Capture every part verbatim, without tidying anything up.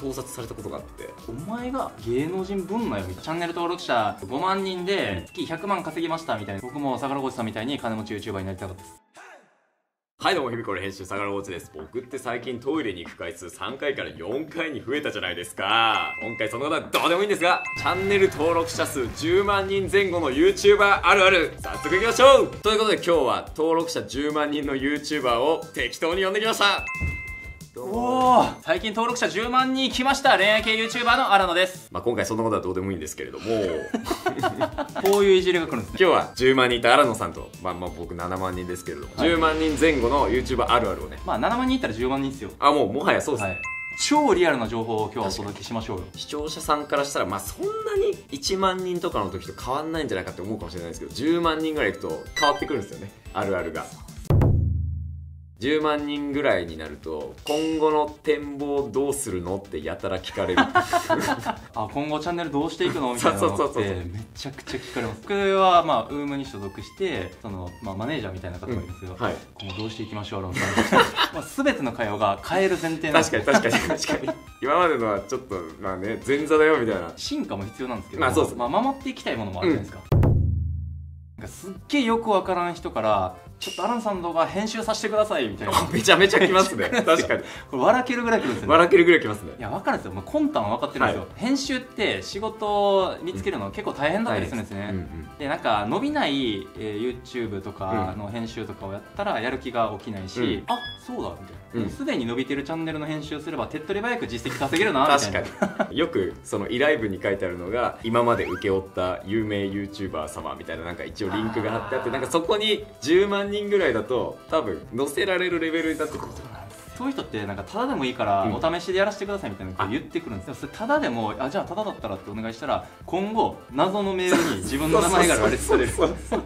盗撮されたことがあって、 お前が芸能人ぶんなよみたいな。チャンネル登録者ごまんにんで月ひゃくまん稼ぎましたみたいな。僕も相良越さんみたいに金持ち YouTuber になりたかったです。 はいどうも、日々これ編集相良越です。僕って最近トイレに行く回数さんかいからよんかいに増えたじゃないですか。今回そのことはどうでもいいんですが、チャンネル登録者数じゅうまんにんぜん後の YouTuber あるある、早速いきましょう。ということで今日は登録者じゅうまんにんの YouTuber を適当に呼んできました。 おー、最近登録者じゅうまんにん来ました。恋愛系 YouTuber の荒野です。 まあ今回そんなことはどうでもいいんですけれどもこういういじりが来るんですね。 今日はじゅうまんにんいた荒野さんと、まあまあ僕ななまんにんですけれども、はい、じゅうまんにんぜん後の YouTuber あるあるをね、 まあななまんにんいったらじゅうまんにんですよ。 あ、もうもはやそうですね、はい、 超リアルな情報を今日はお届けしましょうよ。 視聴者さんからしたらまあそんなにいちまんにんとかの時と変わんないんじゃないかって思うかもしれないですけど、じゅうまんにんぐらいいくと変わってくるんですよね、あるあるが。じゅうまんにんぐらいになると今後の展望どうするのってやたら聞かれるあ、今後チャンネルどうしていくのみたいなのってめちゃくちゃ聞かれます。僕はまあウームに所属してその、まあ、マネージャーみたいな方がいるんですよ、うん、はい、今後どうしていきましょうみたいなまあ全ての会話が変える前提なんですよ。 確かに確かに確かに今までのはちょっとまあね前座だよみたいな進化も必要なんですけど、 まあそうです、 まあ、守っていきたいものもあるじゃないですか、うん、なんかすっげえよくわからん人からちょっとアランさんの動画編集させてくださいみたいなめちゃめちゃ来ますね確かにこれ笑けるぐらい来るんですよね。 笑けるぐらい来ますね。いや分かるんですよ、もう魂胆は分かってるんですよ、はい、編集って仕事を見つけるの結構大変だったりするんですね、うんうん、でなんか伸びない、えー、YouTube とかの編集とかをやったらやる気が起きないし、うん、あ、そうだみたいな、すで、うん、に伸びてるチャンネルの編集すれば手っ取り早く実績稼げるなみたいな。 確かによくその依頼文に書いてあるのが今まで請け負った有名 YouTuber 様みたいな、なんか一応リンクが貼ってあって、なんかそこにじゅうまんにんぐらいだと多分載せられるレベルになってくる。 そういう人ってなんかタダでもいいからお試しでやらせてくださいみたいなことを言ってくるんですよ。それタダでも、あ、じゃあタダだったらってお願いしたら今後謎のメールに自分の名前が羅列される。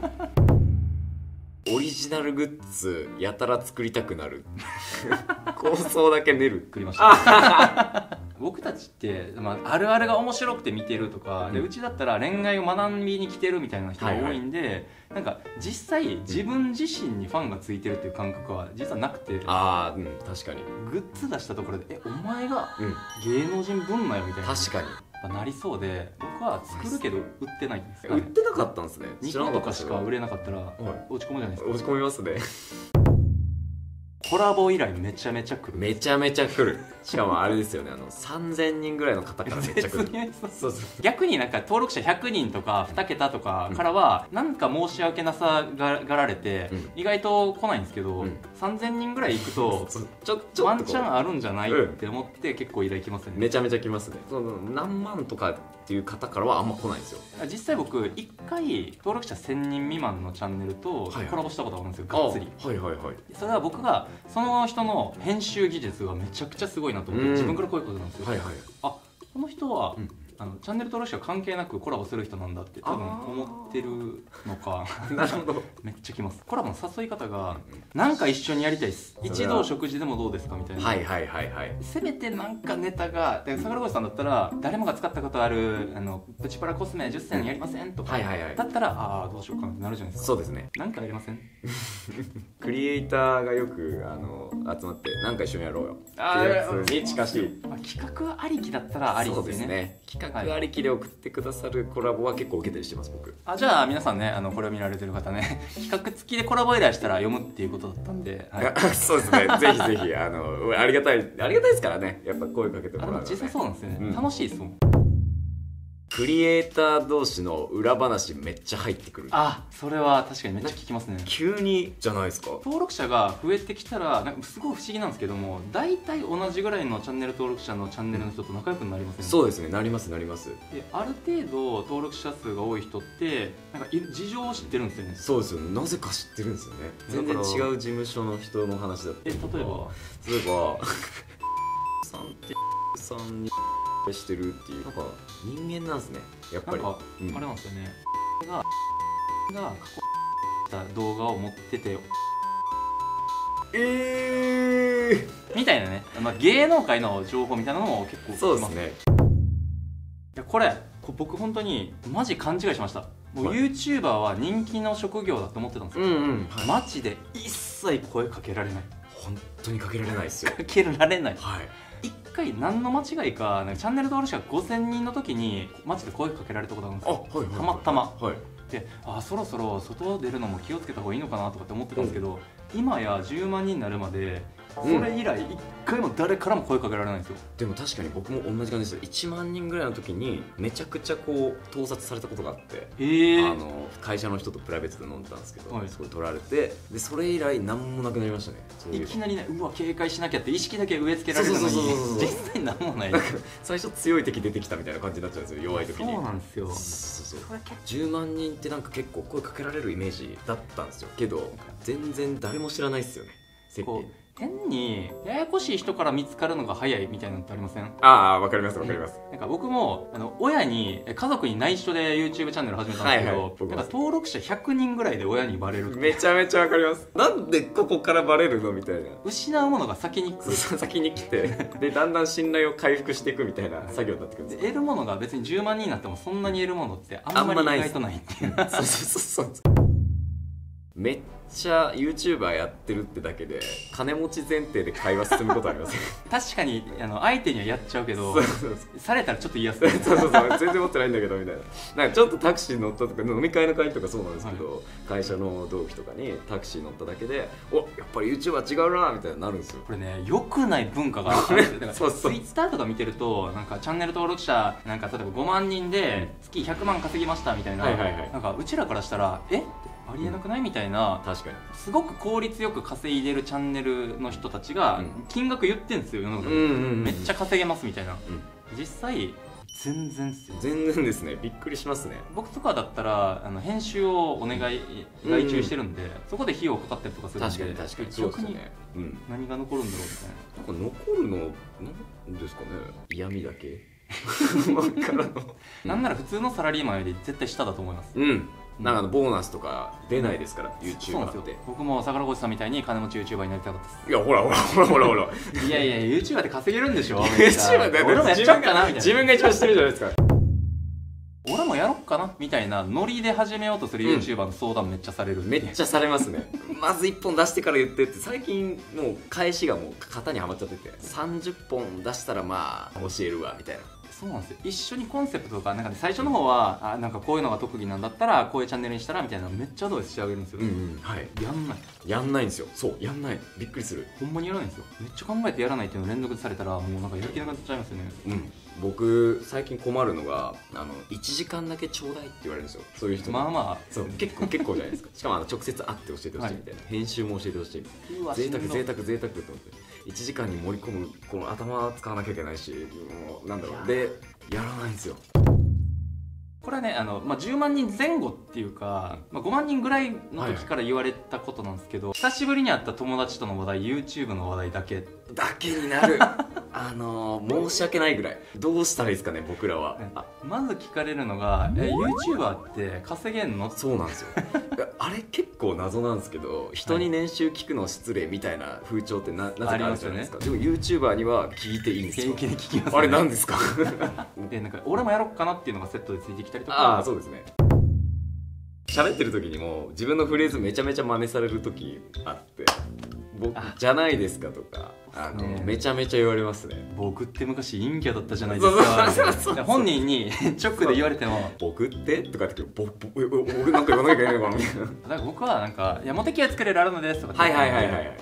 オリジナルグッズやたら作りたくなる構想だけ練る。 作りました僕たちって、まあ、あるあるが面白くて見てるとか、うん、でうちだったら恋愛を学びに来てるみたいな人が多いんで、はいはい、なんか実際自分自身にファンがついてるっていう感覚は実はなくて、 ああ、うん、確かにグッズ出したところで「え、お前が芸能人ぶんなよ」みたいな、 確かになりそうで、僕は作るけど売ってないんですよ、 ね、売ってなかったんですね。 にことかしか売れなかったら落ち込むじゃないですか。 落ち込みますね。 コラボ依頼めちゃめちゃ来る。 めちゃめちゃ来る。しかもあれですよね、あのさんぜんにんぐらいの方からめっちゃ来る。 そうそう、逆になんか登録者ひゃくにんとかにけたとかからはなんか申し訳なさがられて、うん、意外と来ないんですけど、うん、さんぜんにんぐらい行くとちょちょワンチャンあるんじゃない、うん、って思って結構依頼来ますね。 めちゃめちゃ来ますね。その何万とかっていう方からはあんま来ないんですよ。 実際僕いっかい登録者せんにん未満のチャンネルとコラボしたことがあるんですよ、がっつり。 はいはいはい。 それは僕がその人の編集技術がめちゃくちゃすごいなと思って、自分からこういうことなんですよ。はいはい、あ、この人は、うん、あのチャンネル登録者関係なくコラボする人なんだって多分思ってるのかなるほどめっちゃ来ます。コラボの誘い方がなんか一緒にやりたいです、一度食事でもどうですかみたいな。 はいはいはいはい。 せめてなんかネタがで、相良越さんだったら誰もが使ったことあるあのプチパラコスメじゅっせんやりませんとか、はいはいはい、だったらああどうしようかなってなるじゃないですか。 そうですね。 なんかやりませんクリエイターがよくあの集まってなんか一緒にやろうよってやつに近しい。 企画ありきだったらありですよね。そうですね、 企画ありきで送ってくださるコラボは結構受けたりしてます僕。 あ、じゃあ皆さんね、あのこれを見られてる方ね企画付きでコラボ依頼したら読むっていうことだったんで、 はい、そうですねぜひぜひあのありがたいありがたいですからね、やっぱ声かけてもらうの、ね、 実際そうなんですよね、うん、楽しいですもん。 クリエイター同士の裏話めっちゃ入ってくる。 あ、それは確かにめっちゃ聞きますね。 急にじゃないですか。 登録者が増えてきたらなんかすごい不思議なんですけども、大体同じぐらいのチャンネル登録者のチャンネルの人と仲良くなりません、ね、 そうですね、なりますなります。 である程度登録者数が多い人ってなんか事情を知ってるんですよね。 そうですよね、なぜか知ってるんですよね。全然違う事務所の人の話だったりとか。 え、例えば例えばさんってさんにしてるっていう、なんか人間なんですねやっぱり。 なんか、うん、あれなんですよね、がが過去た動画を持っててえーみたいなね、まあ、芸能界の情報みたいなのも結構そうですね。 いやこれ僕本当にマジ勘違いしました。もう YouTuber は人気の職業だと思ってたんですよ、うんうん、はい、マジで一切声かけられない。 本当にかけられないですよ。 かけられない、 はい、 一回何の間違いかなんかチャンネル登録者がごせんにんの時に街で声かけられたことがあるんですよ。 あ、はいはいはい、 たまたま、 はい、 で、あ、そろそろ外出るのも気をつけた方がいいのかなとかって思ってたんですけど、うん、今やじゅうまんにんになるまでそれ以来一回も誰からも声かけられないんですよ。 でも確かに僕も同じ感じです。いちまんにんぐらいの時にめちゃくちゃこう盗撮されたことがあって、 えー、 あの会社の人とプライベートで飲んでたんですけど、 はい、 そこで撮られて、でそれ以来何もなくなりましたね。 いきなりね、うわ警戒しなきゃって意識だけ植え付けられるのに実際何もない。 最初強い敵出てきたみたいな感じになっちゃうんですよ、弱い時に。 そうなんですよ。 そうそうそう、じゅうまんにんってなんか結構声かけられるイメージだったんですよけど、全然誰も知らないですよね、世間。 変にややこしい人から見つかるのが早いみたいなのってありません？ ああ、わかりますわかります。 なんか僕もあの親に家族に内緒で YouTube チャンネル始めたんですけど、はいはい、なんか登録者ひゃくにんぐらいで親にバレる。 めちゃめちゃわかります。なんでここからバレるのみたいな。 失うものが先に来る先に来てでだんだん信頼を回復していくみたいな作業になってくるんです。 で得るものが別にじゅうまんにんになってもそんなに得るものってあんまり意外とないっていう。 そうそうそうそう。めっちゃ YouTuber やってるってだけで金持ち前提で会話進むことあります確かにあの相手にはやっちゃうけど、そうそうそう、されたらちょっと言いやすい。 そうそうそう、全然持ってないんだけどみたいな。なんかちょっとタクシー乗ったとか、飲み会の会とかそうなんですけど、はい、会社の同期とかにタクシー乗っただけで、お、やっぱり YouTuber 違うなみたいになるんですよ。 これね、良くない文化があるんですよ。だから Twitter とか見てると、なんかチャンネル登録者なんか例えばごまんにんで月ひゃくまん稼ぎましたみたいな、はいはいはい、なんかうちらからしたらえありえなくないみたいな、 確かにすごく効率よく稼いでるチャンネルの人たちが金額言ってんですよ、世の中で。めっちゃ稼げますみたいな、うん、実際全然っすよ。 全然ですね。びっくりしますね。 僕とかだったらあの編集をお願い外注してるんで、うん、そこで費用かかったりとかするんで、 確かに確かにそうですね、うん、何が残るんだろうみたいな。 なんか残るのなんですかね、嫌味だけからのなんなら普通のサラリーマンより絶対下だと思います。 うん、なんかボーナスとか出ないですから、うん、YouTuber って。 僕も桜越さんみたいに金持ち YouTuber になりたかったです。 いやほらほらほらほらほらいやいや YouTuber って稼げるんでしょ。 YouTuber って俺もやっちゃおうかなみたいな。 自分が一番してるじゃないですか。 俺もやろっかなみたいなノリで始めようとする YouTuber の相談めっちゃされる、うん、 めっちゃされますね。まずいっぽん出してから言ってって、最近もう返しがもう型にはまっちゃってて、さんじゅっぽん出したらまあ教えるわみたいな。 そうなんですよ。一緒にコンセプトとか、なんか、ね、最初の方はあなんかこういうのが特技なんだったらこういうチャンネルにしたらみたいなのめっちゃアドバイスしてあげるんですよ、 うんうん、はい、 やんないやんないんですよ。そうやんない、びっくりする。 ほんまにやらないんですよ。めっちゃ考えてやらないっていうのを連続されたらもうなんかやる気なくなっちゃいますよね。 うん、僕最近困るのがあのいちじかんだけちょうだいって言われるんですよ、そういう人。まあまあそう結構結構じゃないですか。しかもあの直接会って教えてほしいみたいな、はい、編集も教えてほしいみたいな。贅沢贅沢贅沢と思っていちじかんに盛り込むこの頭使わなきゃいけないし、もうなんだろう、でやらないんですよ。 これはねあの、まあ、じゅうまんにんぜん後っていうか、まあ、ごまんにんぐらいの時から言われたことなんですけど、はい、久しぶりに会った友達との話題 YouTube の話題だけだけになるあのー、申し訳ないぐらい。どうしたらいいですかね僕らは。 あまず聞かれるのが「え YouTuber って稼げんの?」 そうなんですよあれ結構謎なんですけど、人に年収聞くの失礼みたいな風潮って な, なぜかあるじゃないですか。でも YouTuber には聞いていいんですよ。 平気で聞きますね。 あれ何ですかでなんか俺もやろっかなっていうのがセットでついてきたりとか。 ああそうですね。喋ってる時にも自分のフレーズめちゃめちゃ真似される時あって、僕じゃないですかとかあの、ね、めちゃめちゃ言われますね。 僕って昔陰キャだったじゃないですか。本人に直で言われても僕ってとかってぼぼ俺なんか言わなきゃいけないのかなみたいな。だから僕はなんかいやモテ期は作れるあるのですとかはいはいはいはい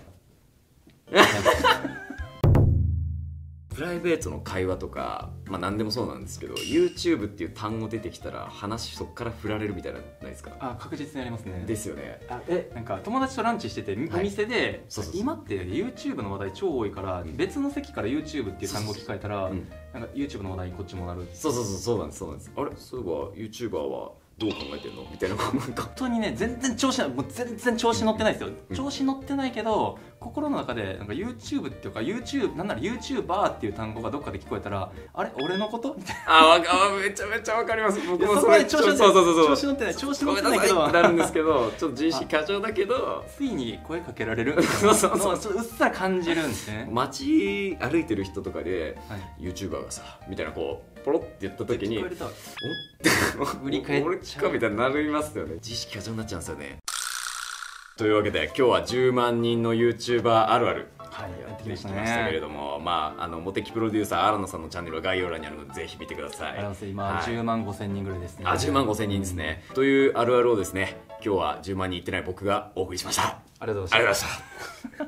プライベートの会話とか、まあ何でもそうなんですけど YouTube っていう単語出てきたら話そっから振られるみたいなのないですか？ あ確実にありますね。 ですよね。あえなんか友達とランチしてて、はい、お店でそうそうそう今って YouTube の話題超多いから、うん、別の席から YouTube っていう単語聞かれたら、うん、なんか YouTube の話題にこっちもなる。 そうそうそうそうなんですそうなんです。あれそういえば YouTuber はどう考えてんのみたいな。本当にね全然調子ない、もう全然調子乗ってないですよ、うん、調子乗ってないけど心の中でなんか YouTube っていうか YouTube なんなら YouTuber っていう単語がどっかで聞こえたらあれ俺のことみたいな。 あわかめちゃめちゃわかります。僕もそれ調子乗ってない、調子乗ってない調子乗ってないけどなるんですけどちょっと自意識過剰だけどついに声かけられるみたいなのをちょっとうっすら感じるんですね。 街歩いてる人とかで、はい、YouTuber がさみたいなこうポロって言った時に「おっ?」て振り返っ俺かみたいになりますよね。自意識過剰になっちゃうんですよね。 というわけで今日はじゅうまんにんの YouTuber あるあるはい、やってきでましたきましたけれね。 ども、まああのモテキプロデューサー荒野さんのチャンネルは概要欄にあるのでぜひ見てください。 ありがとうございます。今、 はいじゅうまんごせんにんぐらいですね。 あ、じゅうまんごせんにんですね、というあるあるをですね今日はじゅうまんにんいってない僕がお送りしました。 ありがとうごありがとうございましざいました。